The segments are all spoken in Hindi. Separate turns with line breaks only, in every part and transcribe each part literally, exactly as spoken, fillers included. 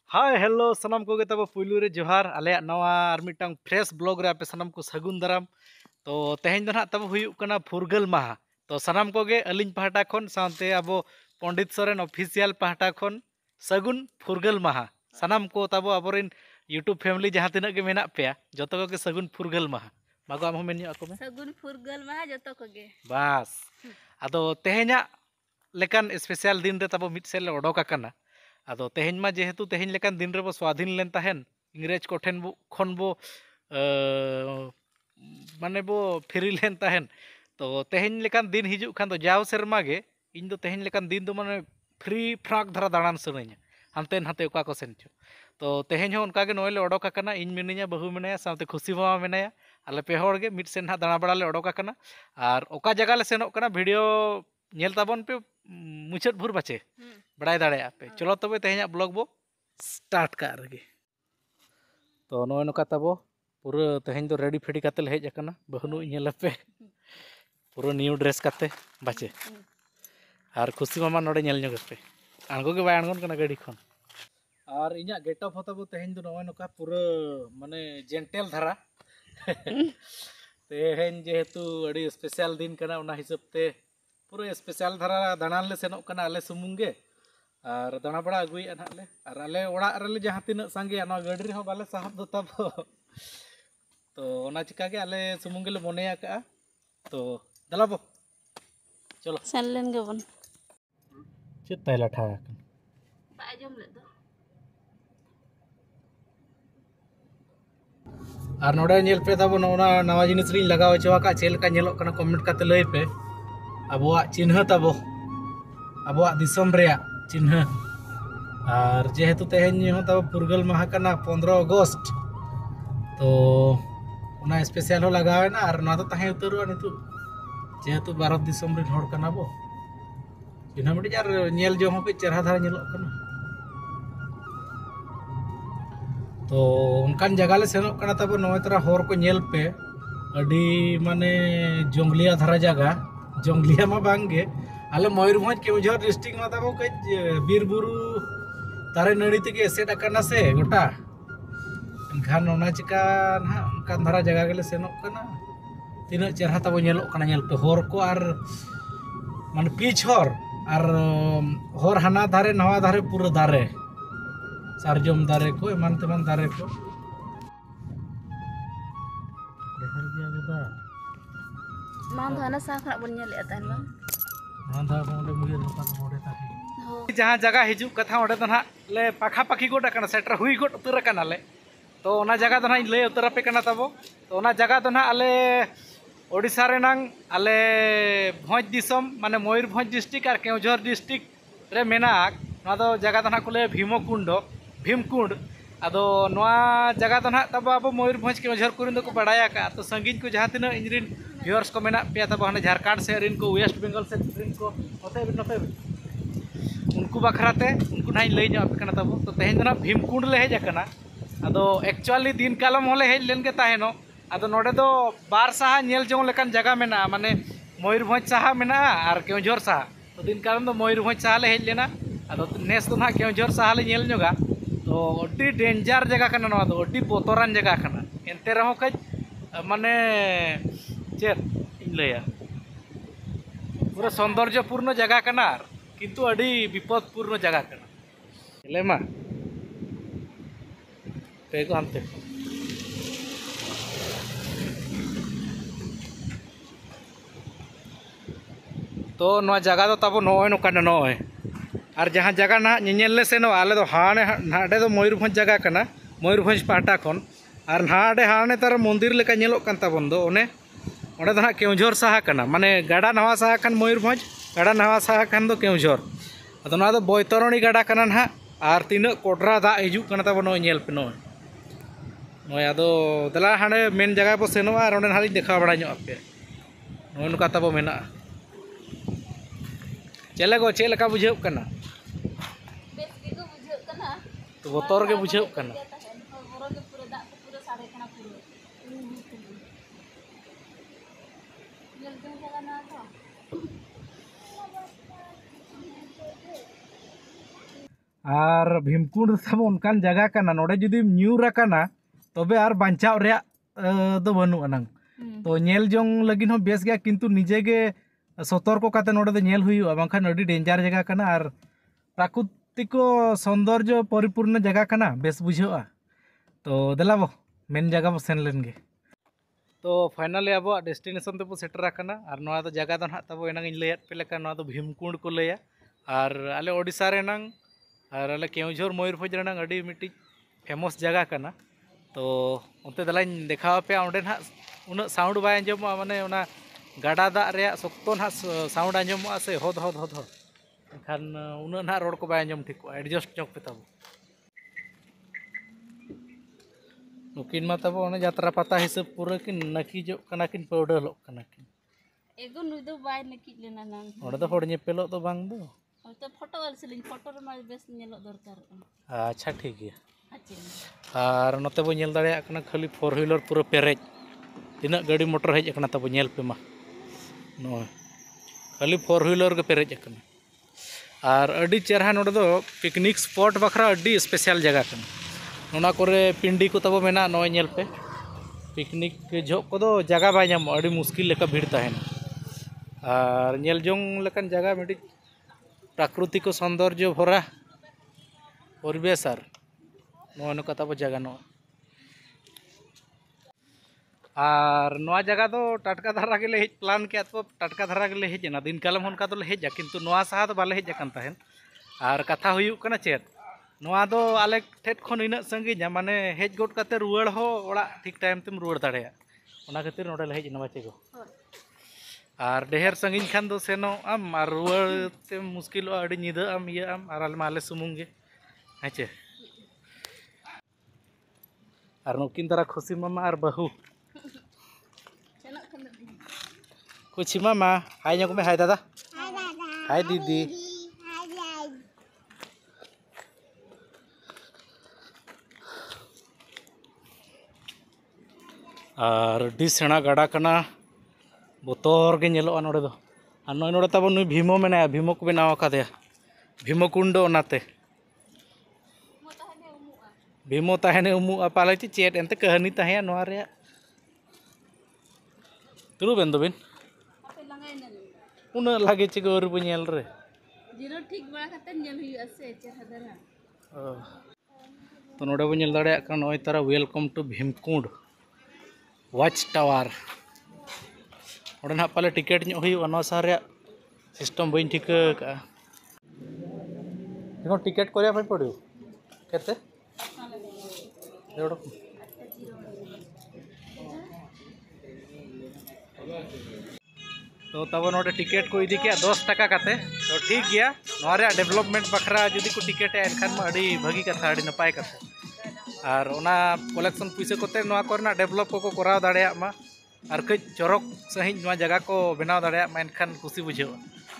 हाय हेलो सनम को तब पुलू रे जोहार आले नवा और मिटंग फ्रेश ब्लॉग रे आपे सनम को सगुन दाराम तो तेहें दो ना तब हुयुक कना फुरगल माहा तो सनम को गे अलिंग पहाटा खन सानते अब पंडित सोरेन ऑफिशियल पहाटा खन सगुन फुरगल माहा सनम को तब अबोरिन यूट्यूब फैमिली जहाँ तिना के मेना पे जतो को के सगुन फुरगल माहा मागो आम मेन को में
सगुन फुरगल माहा जतो को गे
बस अदो तेहे냐 लेकान स्पेशल दिन रे तब मिट सेल ओडोका कना आदो तेहें मा जेहेतु तेहें लेकान दिन रे बो स्वाधीन लेन तहेन इंग्रेज को ठेन बो खन बो माने बो फ्री लेन तहेन तो तेहें लेकान दिन हिजु खान तो जाव सेरमा गे इन दो तेहें लेकान दिन दो माने फ्री फ्राक धरा दाड़ान सनाइया हानते नाते ओका को सेन चो तो तेहें हो उनका गे नोले ओडोका कना इन मिनिया बहु मेनाया साथे खुशी मामा मेनाया आले पे हर गे मिट सेन हा दाणा बड़ा ले ओडोका कना आर ओका जगह ले सेनोक कना वीडियो नेल ताबन पे मुचाद भूर बाचे बड़ाई दाड़े पे चलो तब तेहें ब्लॉग बो स्टार्ट का रगे तो नोय नोका तबो पूरा तेहें दो रेडी फेडी काते ले हेज अकना बहुनु नेल पे पूरा न्यू ड्रेस काते बाचे और खुशी मामा नोडे नेल ᱧᱚᱜ पे आंगो के बाय आंगन कना गाड़ी खन और इना गेटअप होता बो तेहें दो नोय नोका पूरा माने जेंटल धरा तेहें जेहेतु अड़ी स्पेशल दिन कना उना हिसाब ते पूरा स्पेशल धरा दाणान ले सेनोक कना आले सुमुंगे और दाणा बड़ा अगुई नाले और आले ओड़ा रे जहाँ तीन सांगे ना गाड़ी हो बाले साहब दो तब तो ओना चिका के आले सुमुंगे ले मोनेया का तो दलाबो चलो
सनलेन गबन
चेत तैला ठा
बाय जम ले दो
और नोडे नेल पे तब नोना नवा जिनिस री लगाव चवा का चेल का नेलो कना कमेंट काते लई पे अबुआ चिन्ह तबो अबुआ दिसम रे चिन्ह और जेहेतु तेहें हो तब फुरगल माहा कना पंद्रह अगस्त तो उना स्पेशल हो लगावे ना और ना तो ताहे उतरवा नितु जेहेतु भारत दिसम रे हड़ कना बो चिन्ह मिडी जार नेल जो हो पे चरहा धारा नेलो कना तो उनकान जगह ले सेनो कना तब नोय तरा होर को नेल पे अडी माने जंगलिया धारा जगह जंगलिया मा बांगे आले मयूरभंज केउझर डिस्ट्रिक्ट मा तब कई बीर बुरु तारे नड़ी ते एसेट अकना से गोटा एनखान ओना चिका ना उनकान धारा जगह गेले सेनो कना तीना चरहा तब नेलो कना नेल पे होर को आर माने पीछ होर आर होर हाना धारे नवा धारे पूरा धारे सारजम दारे को एमान तेमान दारे को देखर गया गोदा
मान धाना साखरा बन नेले तान बा
मान धा मोडे मुगे लोका मोडे ताहे जहां जगह हिजु कथा ओडे दना ले पाखा पाखी गोटा कना सेटर हुई गोट उतर कना ले तो ओना जगह दना ले उतर पे कना तबो तो ओना जगह दना आले ओडिसा रेनांग आले भोज दिसम माने मयूरभंज डिस्ट्रिक्ट और केउझर डिस्ट्रिक्ट रे मेना ना दो जगह दना को ले भीमकुंड भीमकुंड अदो नवा जगह तो ना तब अब मयूरभंज केउझर को को बड़ाया का तो संगीन को जहाँ तीन इंजरिन व्यूअर्स को मेना पे तब हाँ झारखंड से रिन को वेस्ट बंगाल से रिन को नोते नोते उनको बखराते उनको ना लई ᱧᱚᱜ ᱟᱯᱮ ᱠᱟᱱᱟ तब तो तेहें ना भीमकुंड ले हेज अकना अदो एक्चुअली दिन कालम होले हेज लेन के ताहेनो अदो नोडे दो बार साहा नेल जोंग लेकान जगह मेना माने मयूरभंज साहा मेना और केउझर साहा तो दिन कालम दो मयूरभंज साहा ले हेज लेना अदो नेस दो ना केउझर साहा ले नेल ᱧᱚᱜᱟ तो अड्डी डेंजर जगह कना नवा दो अड्डी बोतरान जगह कना एनते रहो कज माने चेत इन लया पूरा सौंदर्यपूर्ण जगह कना किंतु अड्डी विपदपूर्ण जगह कना लेमा पे को हमते तो नवा जगह तो तब नोय नो कना नोय और जहाँ जगह ना नेल सेनो आले दो हाने हाडे दो मयूरभंज जगह कना मयूरभंज पाटा खन और नाडे हाने तार मंदिर लेका नेलोक कान ताबन दो ओने ओडे दो ना केउझर साहा कना माने गाडा नवा साहा खान मयूरभंज गाडा नवा साहा खान दो केउझर अदो ना दो बैतरणी गाडा कना ना और तीना कोडरा दा हिजु कना ताबन नोय नेल पे नोय नोय अदो दला हाने मेन जगह बो सेनो और ओडे हाली देखा बड़ा ᱧᱚᱜ पे नोय नुका ताबो मेना चले गो चेल का बुझेउ कना तो बोतर के बुझे कना और भीमकुंड सब उनकान जगह कना नोडे जुदी न्यूरा कना तबे आर बांचाव रे दो बनु अनंग तो नेल जोंग लगिन हो बेस गया किंतु निजे गे सतर्क काते नोडे दो नेल हुई बांखान अडी डेंजर जगह कना और प्राकृतिक सौंदर्य परिपूर्ण जगह कना बेस बुझा तो देलाबो मेन जगह बो सेन लेन गे तो फाइनली अब डेस्टिनेशन तब सेटर और नवा दो जगह दो ना तब एना लैद पे लेका नवा दो भीमकुंड को लैया और आले ओडिशा रेनांग और आले केउझोर मयूरभंज रेनांग अडी मिट्टी फेमस जगह कना तो उनते दलाइन देखा पे ओंडे ना उन साउंड बाय आंजम माने उना गाडा दा रे सख्तो ना साउंड आंजम से हद हद हद खान उन ना रोड को बाय आंजम ठीक एडजस्ट चौक पे तब नुकिन मा तब ओने यात्रा पता हिसाब पूरा किन नकी जो कना किन पौडलो कना किन
एगो नुई दो बाय नकी लेना नाम
ओडे दो होड़ नेपेलो तो बांग दो
तो फोटो वाल सेलिंग फोटो रे मा बेस नेलो दरकार
अच्छा ठीक गया
अच्छा
और नते बो नेल दाड़े कना खाली फोर व्हीलर पूरा पेरेज तीना गाड़ी मोटर हेज कना तब नेल पे मा नो खाली फोर व्हीलर के पेरेज कना और अडी चेहरा नोडे दो पिकनिक स्पॉट बखरा अडी स्पेशल जगह कना नोना कोरे पिंडी को तब मेना नोय नेल पे पिकनिक जो को दो जगह बाय नाम अडी मुश्किल लेका भीड़ तहन और नेल जोंग लेकन जगह मिडी प्राकृतिक सौंदर्य भरा परिवेश और नो नो कता जगह नो और नवा जगह दो टटका धारा के हेज प्लान के तो टटका धारा के हेजना दिन कालम उनका तो हेजा किंतु नवा सहा तो बाले हेज अकन तहन और कथा हुयुक कना चेत नवा दो आले ठेठ खन इना संगीना माने हेज गोट काते रुवाड़ हो ओड़ा ठीक टाइम तेम रुवाड़ दाड़ेया ओना खातिर नोडे ले हेजना बाचे गो और ढेर संगीन खान दो सेनो आम और रुवाड़ ते मुश्किल अडी निदा आम इया आम और आले माले सुमुंगे हेचे और नुकिन तारा खुशी मामा और बहू कुछ मामा हाय नको में हाय दादा हाय दीदी और डी सेना गाड़ा कना बोतर के नेलोआ नोडे दो और नय नोडे तब नुई भीमो मेना भीमो को बनाव कादेया भीमकुंड ओनाते भीमो ताहेने उमुआ पाले चेत एंते कहानी ताहे नोआ रे तुरु बेन दो बिन उन लागे चिगो और बुनेल रे
जीरो ठीक बड़ा कते नेल हुई असे चेहरा दरा
तो नोडे बो नेल दाड़े का नय तारा welcome to Bhimkund watch tower और ना पाले टिकेट नो हुई शहर सिस्टम बी ठीक का टिकेट को पड़ो केते तो तब नोडे टिकेट को इदी के दस टका काते तो ठीक गया नोरे डेवलपमेंट बखरा जुदी को टिकेट एनखान मा अडी भागी कथा अडी नपाय कथा और ओना कलेक्शन पैसा कोते नोआ करना डेवलप को कराव दाड़ेया मा और कई चरक सही नोआ जगह को बनाव दाड़ेया मा एनखान खुशी बुझाव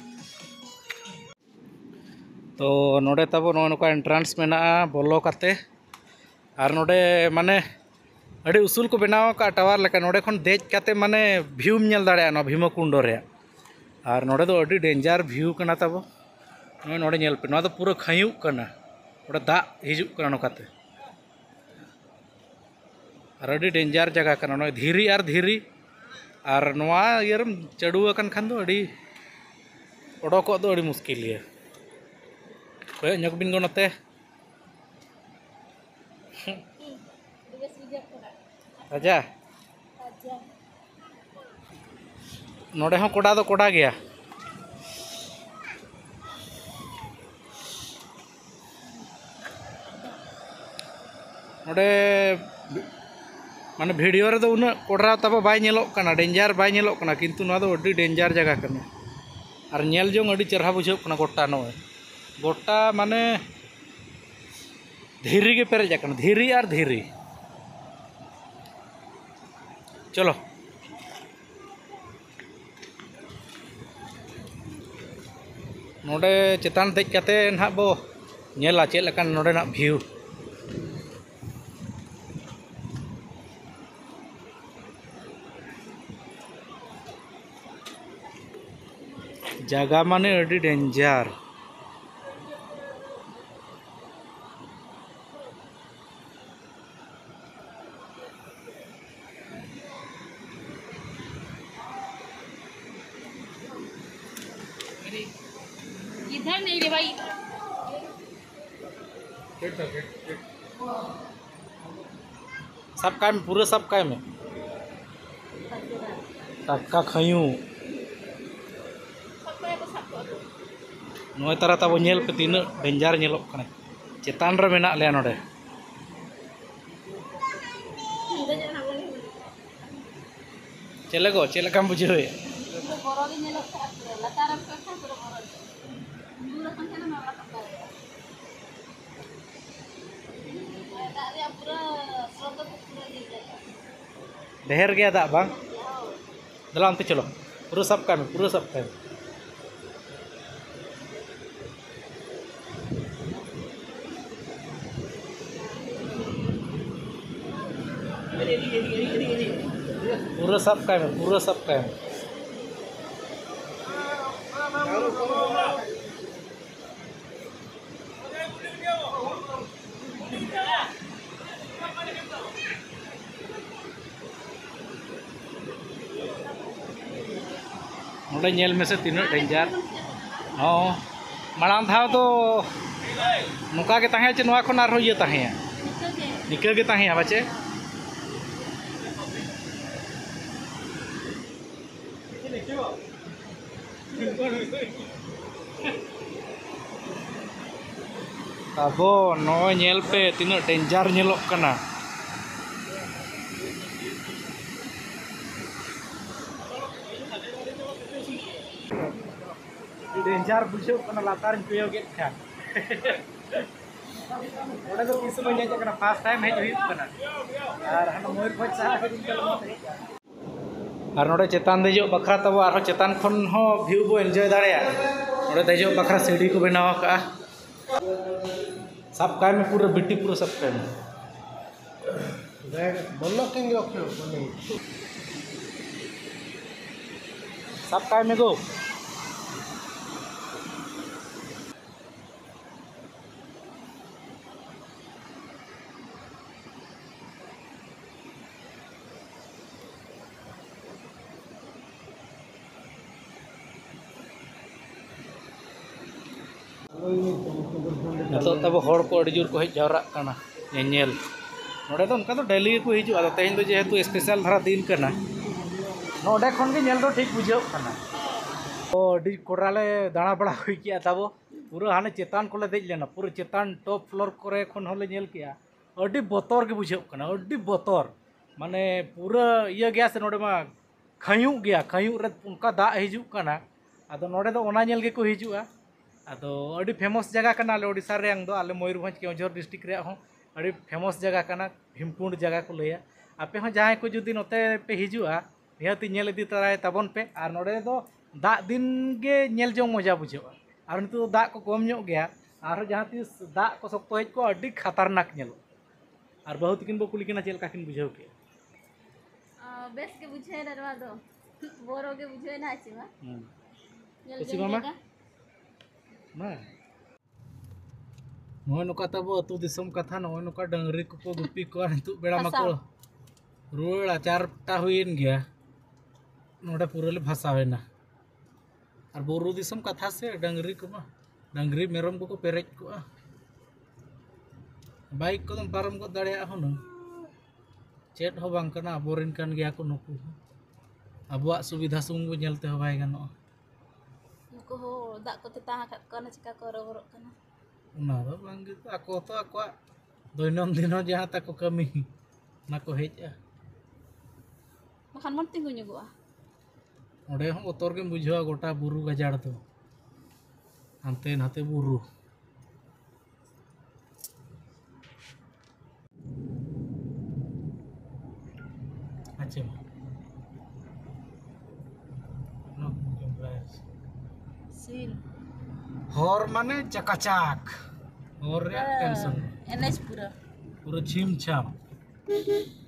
तो नोडे तब नो नोका एंट्रांस मेना बोलो काते और नोडे माने अड़ी उसूल को बनाव का टावर लेका नोडे खन देज काते माने व्यू नेल दाड़ेया नो भीमकुंड रे और नोडे दो अड़ी डेंजर व्यू कना तब नो नोडे नेल पे नो दो पूरा खयुक कना ओडे दा हिजुक कना नोकाते और अड़ी डेंजर जगह कना नो धीरी और धीरी और नोआ इयरम चढ़ू अकन खान दो अड़ी ओडोको दो अड़ी मुश्किल है कोय नकबिन गो नते राजा नोडे हो कोडा दो कोडा गया नोडे माने वीडियो रे दो उन कोडरा तब बाय नेलोक कना डेंजर बाय नेलोक कना किंतु ना दो अडी डेंजर जगह कना और नेल जोंग अडी चरहा बुझाव कना गोटा नो गोटा माने धीरी के पेरेज कना धीरी और धीरी चलो नोडे चेतान देज काते ना बो नेला चेद लेकान नोडे ना व्यू जगह माने अडी डेंजर
इधर नहीं रे भाई
सब काय में पूरा सब काय में टक्का खयू नोय तारा तब नेल पे तीन डेंजर नेलोक कने चेतान रे मेना ले नोडे चले गो चले काम बुझे ढेर गया दाग बांग दला अंते चलो पूरा सब काम पूरा सब काम पूरा सब काम पूरा सब काम नोडे नेल में से तीन डेंजर हाँ मांग धाव तो नुका के ताहे चे नुआ खन आरो ये ताहे निका के ताहे बाचे अब नो नेल पे तीन डेंजर नेलोक कना डेंजर बुझे लातार पेयो के खान ओडे तो किस बने जकना फर्स्ट टाइम हेज हुई कना आर हन मोर खोज सा के दिनकल आर नोडे चेतान देजो बखरा तब आर चेतान खन हो व्यू बो एन्जॉय दाड़िया ओडे देजो बखरा सीढ़ी को बनावा का सब काय में पूरा बिट्टी पूरा सब काय में
बोलो किंग ओके
सब काय में गो तो तब हर को अड़ी जोर को हज जावरा कना नेल नोडे तो उनका तो डेली को हिजुआ तो तेहन जेहेतु स्पेशल धारा दिन कना नोडे खन के नेल तो ठीक बुझे कना तो अड़ी कोराले दाणा बड़ा हुई किया तब पूरा हाने चेतान को ले देज लेना पूरा चेतान टॉप फ्लोर करे खन होले नेल किया अड़ी बतर के बुझे कना अड़ी बतर माने पूरा ये गया से नोडे मा खयू गया खयू रे उनका दा हिजु कना आदो नोडे तो ओना नेल के को हिजुआ आदो अड़ी फेमस जगह कना आले ओडिसा रेंग दो आले मयूरभंज केवझर डिस्ट्रिक्ट रे हो अड़ी फेमस जगह कना भीमकुंड जगह को लैया आपे हो जहां को जुदी नोते पे हिजुआ निहती नेल इदी तराय तबन पे आर नोडे दो दा दिन गे नेल जो मजा बुझेवा आर नितो दा को कम ᱧᱚᱜ गया आर जहां तीस दा को सकतो हेज को अड़ी खतरनाक नेलो आर बहुत किन बो कुली किना चेल का किन बुझेव के
बेस के बुझे नरवा दो बोरो के बुझे ना छिमा
कुछ मामा ना नोय नुका तब अतु दिसम कथा नोय नुका डंगरी को को गुपी को नितु बेड़ा मको रुड़ा चारटा हुईन गया नोडे पूरे भाषावेना और बोरू दिसम कथा से डंगरी को मा डंगरी मेरम को को पेरेज को बाइक को तुम पारम को दाड़िया हो न चेट हो बांग कना अबोरिन कान गया को नुकु अबुआ सुविधा सुंग नेलते हो बाय गानो
नुकु हो दा को ते ताहा खत कना चिका को रोबरो कना
ना दो बांग गे तो आको तो आको दैनंदिन जहां तक कमी ना को हेजा
मखान मन तिंगु नुगुआ
ओडे हम उतर के बुझवा गोटा बुरु गजाड़ तो हानते नाते बुरु अच्छा नो
सीन
हर माने चकाचक और टेंशन
एनएच पूरा
पूरा छिम छाम